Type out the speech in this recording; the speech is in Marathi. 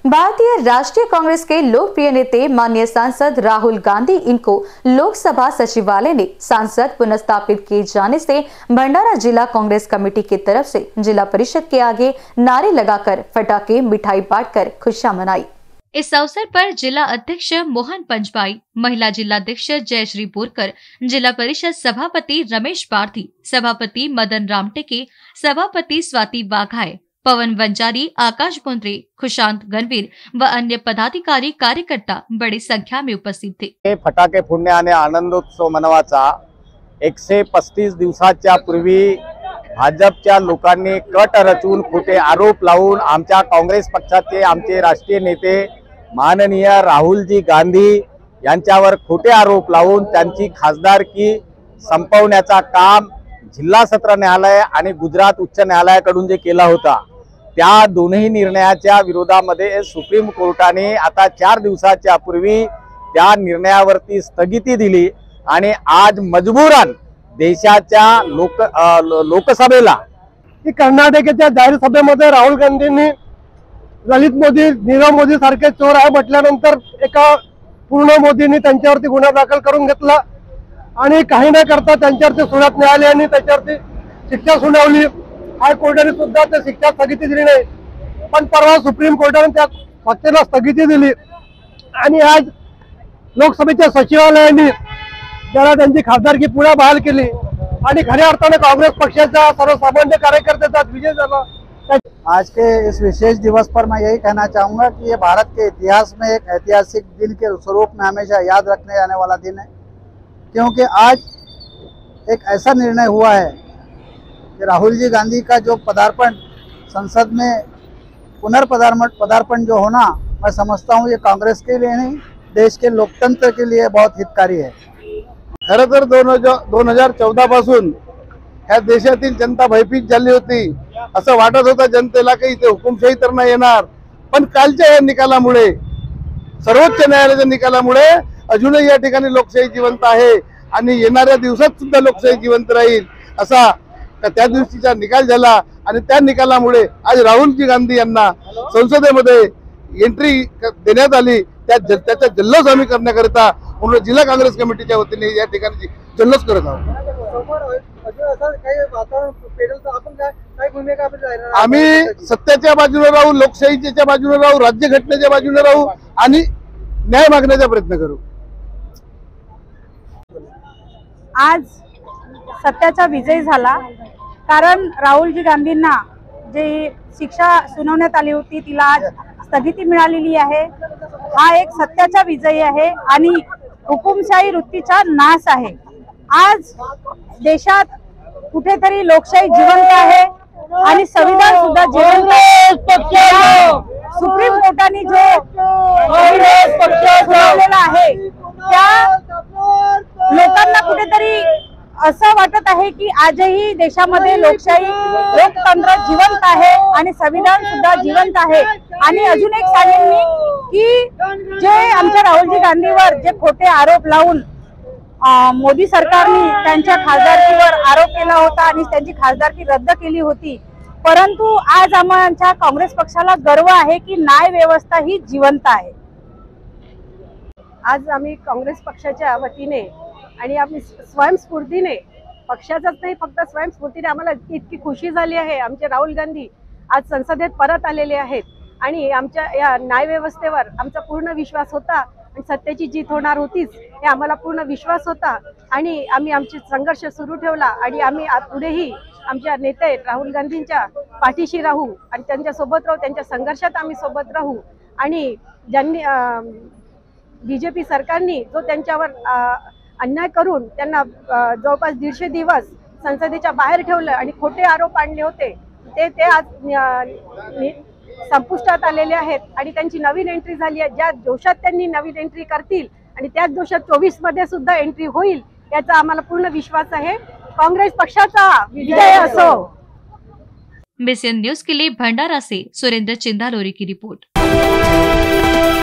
भारतीय राष्ट्रीय कांग्रेस के लोकप्रिय नेता माननीय सांसद राहुल गांधी इनको लोकसभा सचिवालय ने सांसद पुनर्स्थापित किए जाने से भंडारा जिला कांग्रेस कमेटी की तरफ से जिला परिषद के आगे नारे लगाकर पटाखे मिठाई बांटकर खुशियां मनाई। इस अवसर पर जिला अध्यक्ष मोहन पंचबाई, महिला जिलाध्यक्ष जयश्री बोरकर, जिला परिषद सभापति रमेश पार्थी, सभापति मदन रामटेके, सभापति स्वाति वाघाय, पवन वंजारी, आकाश बोंद्रे, खुशांत गणवीर व अन्य पदाधिकारी कार्यकर्ता बड़ी संख्या में उपस्थित थे। फटाके फोडणे आणि आनंदोत्सव मनवाचा 135 दिवसाच्या पूर्वी भाजपच्या लोकांनी कट रचून खोटे आरोप लावून आमच्या काँग्रेस पक्षाचे आमचे राष्ट्रीय नेते माननीय राहुलजी गांधी यांच्यावर खोटे आरोप लावून त्यांची खासदारकी संपवण्याचा काम जिल्हा सत्र न्यायालय आणि गुजरात उच्च न्यायालयाकडून जे केला होता त्या दोन्ही निर्णयाच्या विरोधामध्ये सुप्रीम कोर्टाने आता 4 दिवसाच्या पूर्वी त्या निर्णयावरती स्थगिती दिली आणि आज मजबूरन देशाच्या लोकसभेला कर्नाटकाच्या जाहीर सभेमध्ये राहुल गांधींनी ललित मोदी, नीरव मोदी सारखे चोर आहे म्हटल्यानंतर एका पूर्ण मोदींनी त्यांच्यावरती गुन्हा दाखल करून घेतला आणि काही न करता त्यांच्यावरती सुरत न्यायालयाने त्याच्यावरती शिक्षा सुनावली। हायकोर्टाने सुद्धा त्या शिक्षा स्थगिती दिली नाही, पण परवा सुप्रीम कोर्टाने त्या शिक्षेला स्थगिती दिली आणि आज लोकसभेच्या सचिवालयाने ज्याला त्यांची खासदारकी पुन्हा बहाल केली आणि खऱ्या अर्थाने कांग्रेस पक्षाचा सर्वसामान्य कार्यकर्त्याचा विजय झाला। आज के इस विशेष दिवस पर मैं यही कहना चाहूँगा कि ये भारत के इतिहास में एक ऐतिहासिक दिन के स्वरूप में हमेशा याद रखने जाने वाला दिन है, क्योंकि आज एक ऐसा निर्णय हुआ है कि राहुल जी गांधी का जो पदार्पण संसद में पदार्पण जो होना, मैं समझता हूँ ये कांग्रेस के लिए नहीं, देश के लोकतंत्र के लिए बहुत हितकारी है। खरं तर 2014 पासून ह्या देशातील जनता भयभीत झाली होती। असं वाटत होतं जनतेला की इथे हुकुमशाही तर नाही येणार, पण कालच्या या निकालामुळे, सर्वोच्च न्यायालयाच्या निकालामुळे अजूनही या ठिकाणी लोकशाही जिवंत आहे आणि येणाऱ्या दिवसात सुद्धा लोकशाही जिवंत राहील असा त्या दिवशीचा निकाल झाला आणि त्या निकालामुळे आज राहुलजी गांधी यांना संसदेमध्ये एंट्री देण्यात आली। त्याचा जल्लोष आम्ही करण्याकरिता म्हणून जिल्हा काँग्रेस कमिटीच्या वतीने या ठिकाणी जल्लोष करत आहोत। आम्ही सत्याच्या बाजूने राहू, लोकशाहीच्या बाजूने राहू, राज्यघटनेच्या बाजूने राहू आणि न्याय मागण्याचा प्रयत्न करू। आज सत्याचा विजय झाला, कारण राहुलजी गांधींना जे शिक्षा सुनावण्यात आली होती तिला आज स्थगिती मिळालेली आहे। हा एक सत्याचा विजय आहे आणि हुकुमशाही वृत्तीचा नाश आहे। आज देशात कुठेतरी लोकशाही जिवंत आहे आणि संविधान सुद्धा जिवंत आहे। सुप्रीम कोर्टाने जो सुनावलेला आहे त्या लोकांना कुठेतरी असं वाटत आहे की आजही देशामध्ये लोकशाही, लोकतंत्र जिवंत आहे आणि संविधान सुद्धा जिवंत आहे। आणि अजून एक सांगेन मी की जे आमच्या राहुलजी गांधीवर जे खोटे आरोप लावून मोदी सरकारने त्यांच्या खासदारकीवर आरोप केला होता आणि त्यांची खासदारकी रद्द केली होती, परंतु आज आमच्या काँग्रेस पक्षाला गर्व आहे की न्याय व्यवस्था ही जिवंत आहे। आज आम्ही काँग्रेस पक्षाच्या वतीने आणि आम्ही स्वयंस्फूर्तीने, पक्षाचाच नाही फक्त स्वयंस्फूर्तीने आम्हाला इतकी खुशी झाली आहे। आमचे राहुल गांधी आज संसदेत परत आलेले आहेत आणि आमच्या या न्यायव्यवस्थेवर आमचा पूर्ण विश्वास होता आणि सत्याची जीत होणार होतीच हे आम्हाला पूर्ण विश्वास होता आणि आम्ही आमचे संघर्ष सुरू ठेवला आणि आम्ही पुढेही आमच्या नेते राहुल गांधींच्या पाठीशी राहू आणि त्यांच्या सोबत राहू, त्यांच्या संघर्षात आम्ही सोबत राहू। आणि ज्यांनी बीजेपी सरकारने जो त्यांच्यावर अन्याय करून त्यांना जवळपास 150 दिवस संसदेच्या बाहेर ठेवलं आणि खोटे आरोप आणले होते ते आज संपुष्टात आलेले आहेत आणि त्यांची नवीन एंट्री झाली आहे। ज्या दोषात त्यांनी नवीन एंट्री करतील आणि त्याच दोषात 24 मध्ये सुद्धा एंट्री होईल याचा आम्हाला पूर्ण विश्वास आहे। काँग्रेस पक्षाचा विजय असो। BCN न्यूज के लिए भंडारा से सुरेंद्र चिंदालोरी की रिपोर्ट।